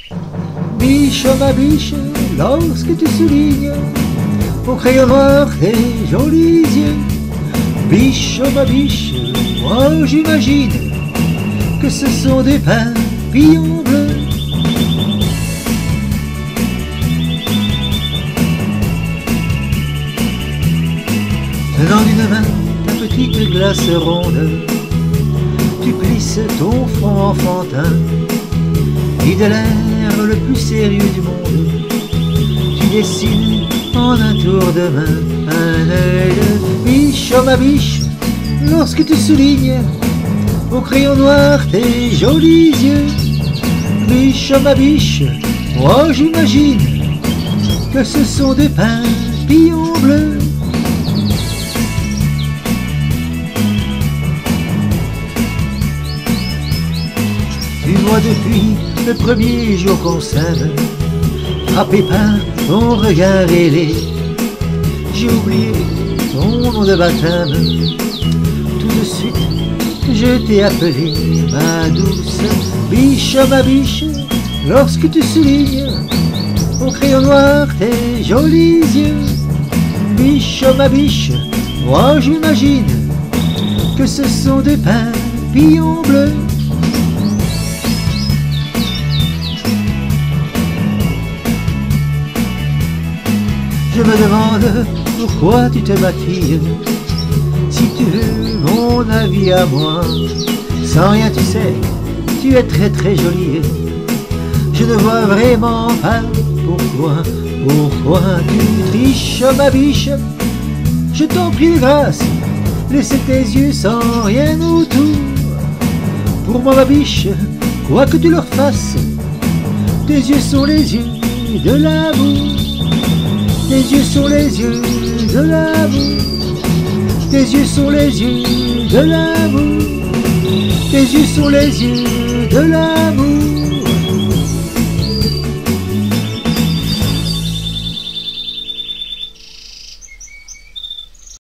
Biche, oh ma biche, lorsque tu soulignes au crayon noir tes jolis yeux. Biche, oh ma biche, moi j'imagine que ce sont des papillons bleus. Tenant d'une main ta petite glace ronde, tu plisses ton front enfantin, et de l'air le plus sérieux du monde, tu dessines en un tour de main un œil de biche, oh ma biche, lorsque tu soulignes au crayon noir tes jolis yeux. Biche, oh ma biche, moi j'imagine que ce sont des papillons bleus. Tu vois depuis le premier jour qu'on s'aime, frappé par ton regard ailé, j'ai oublié ton nom de baptême. Tout de suite je t'ai appelé ma douce biche, oh ma biche, lorsque tu soulignes au crayon noir tes jolis yeux. Biche, oh ma biche, moi j'imagine que ce sont des papillons bleus. Je me demande pourquoi tu te maquilles, si tu veux mon avis à moi. Sans rien tu sais, tu es très très jolie. Je ne vois vraiment pas pourquoi tu triches, oh ma biche. Je t'en prie de grâce, laisse tes yeux sans rien autour. Pour moi ma biche, quoi que tu leur fasses, tes yeux sont les yeux de l'amour. Tes yeux sont les yeux de l'amour. Tes yeux sont les yeux de l'amour. Tes yeux sont les yeux de l'amour.